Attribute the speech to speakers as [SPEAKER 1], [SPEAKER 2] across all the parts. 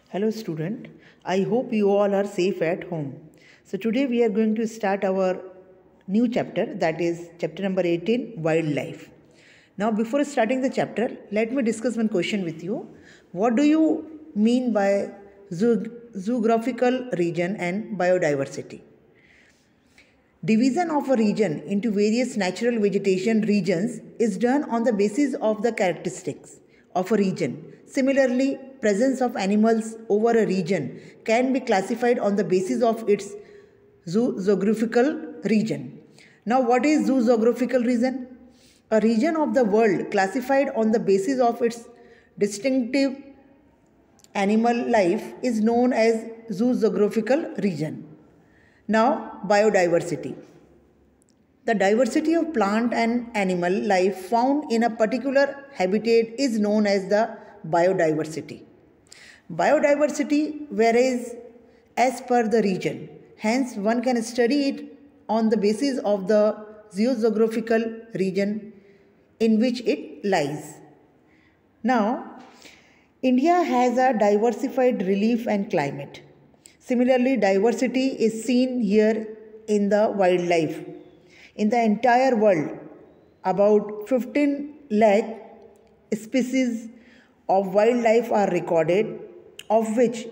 [SPEAKER 1] Hello student, I hope you all are safe at home. So today we are going to start our new chapter, that is chapter number 18, Wildlife. Now before starting the chapter, let me discuss one question with you. What do you mean by geographical region and biodiversity? Division of a region into various natural vegetation regions is done on the basis of the characteristics of a region. Similarly, presence of animals over a region can be classified on the basis of its geographical region. Now, what is geographical region? A region of the world classified on the basis of its distinctive animal life is known as geographical region. Now, biodiversity. The diversity of plant and animal life found in a particular habitat is known as the biodiversity. Biodiversity varies as per the region. Hence, one can study it on the basis of the geographical region in which it lies. Now, India has a diversified relief and climate. Similarly, diversity is seen here in the wildlife. In the entire world, about 15 lakh species of wildlife are recorded, of which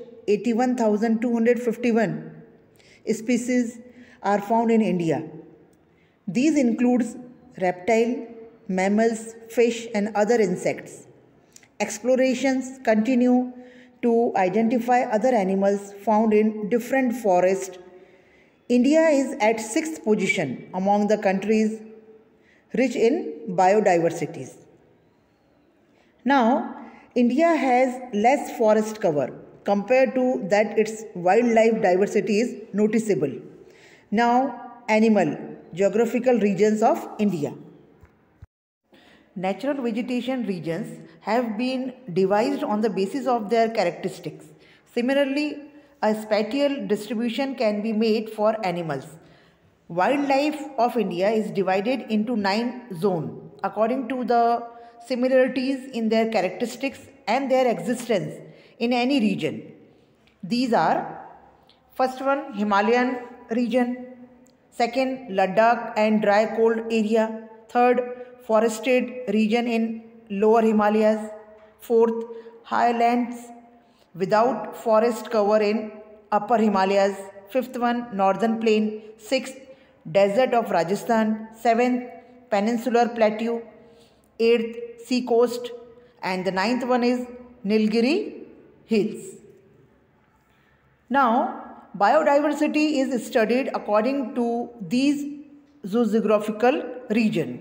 [SPEAKER 1] 81,251 species are found in India. These include reptile, mammals, fish and other insects. Explorations continue to identify other animals found in different forests. India is at 6th position among the countries rich in biodiversities. Now, India has less forest cover compared to that its wildlife diversity is noticeable. Now, animal geographical regions of India. Natural vegetation regions have been devised on the basis of their characteristics. Similarly, a spatial distribution can be made for animals. Wildlife of India is divided into 9 zones according to the similarities in their characteristics and their existence in any region. These are: first one, Himalayan region; second, Ladakh and dry cold area; third, forested region in lower Himalayas; fourth, highlands without forest cover in upper Himalayas; fifth one, northern plain; sixth, desert of Rajasthan; seventh, peninsular plateau; eighth, sea coast; and the ninth one is Nilgiri hills. Now, biodiversity is studied according to these geographical regions.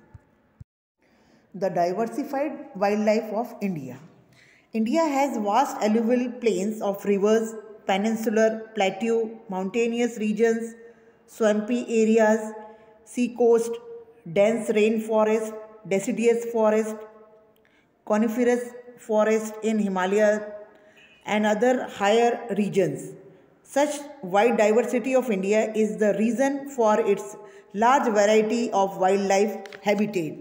[SPEAKER 1] The diversified wildlife of India. India has vast alluvial plains of rivers, peninsular plateau, mountainous regions, swampy areas, sea coast, dense rainforest, deciduous forest, coniferous forest in Himalaya and other higher regions. Such wide diversity of India is the reason for its large variety of wildlife habitat.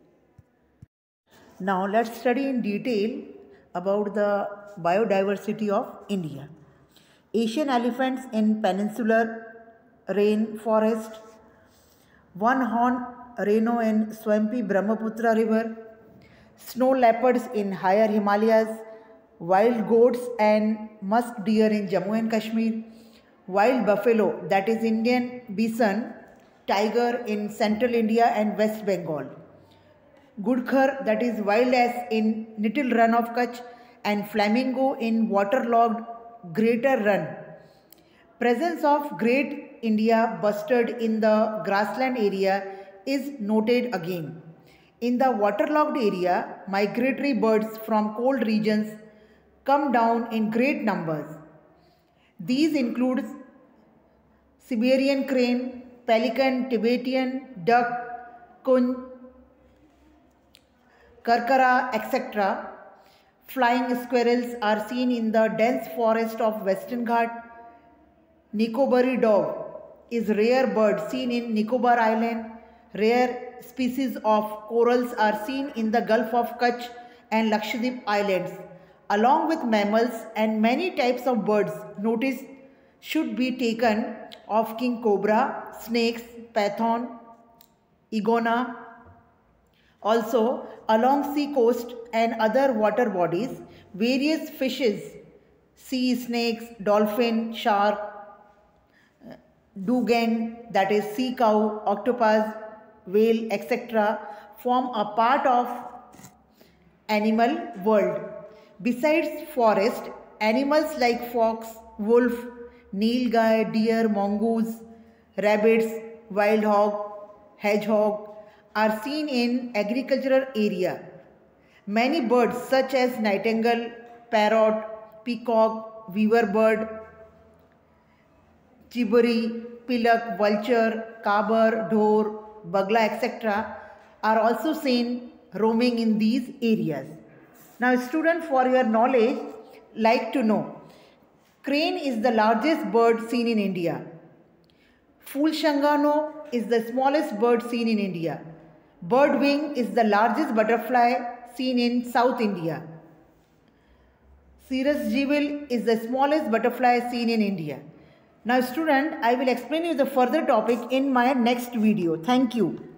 [SPEAKER 1] Now let's study in detail about the biodiversity of India. Asian elephants in peninsular rainforest, one-horned rhino in swampy Brahmaputra river, snow leopards in higher Himalayas, wild goats and musk deer in Jammu and Kashmir, wild buffalo, that is Indian bison, tiger in central India and West Bengal, Gudkhar, that is wild ass in Nittil Run of Kutch, and flamingo in waterlogged Greater Run. Presence of Great India bustard in the grassland area is noted again. In the waterlogged area, migratory birds from cold regions come down in great numbers. These include Siberian crane, pelican, Tibetan duck, kunj, karkara, etc. Flying squirrels are seen in the dense forest of Western Ghat. Nicobari dog is rare bird seen in Nicobar Island. Rare species of corals are seen in the Gulf of Kutch and Lakshadweep Islands. along with mammals and many types of birds. Notice should be taken of king cobra, snakes, python, iguana. Also, along sea coast and other water bodies, various fishes, sea snakes, dolphin, shark, dugong, that is sea cow, octopus, whale, etc. form a part of animal world. Besides forest, animals like fox, wolf, nilgai, deer, mongoose, rabbits, wild hog, hedgehog are seen in agricultural area. Many birds such as nightingale, parrot, peacock, weaver bird, chiburi, pilak, vulture, kabar, dhor, bagla, etc. are also seen roaming in these areas. Now, student, for your knowledge, like to know, crane is the largest bird seen in India. Fulshangano is the smallest bird seen in India. Birdwing is the largest butterfly seen in South India. Cirrus jewel is the smallest butterfly seen in India. Now, student, I will explain you the further topic in my next video. Thank you.